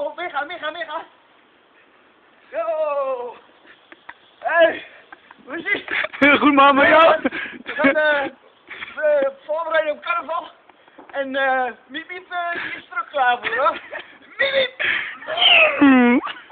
Oh, mega. Yo. Hey, hoe is het? Heel goed man, met jou? We gaan voorbereiden op carnaval. En Miep, die is er ook klaar voor, hoor. Miep!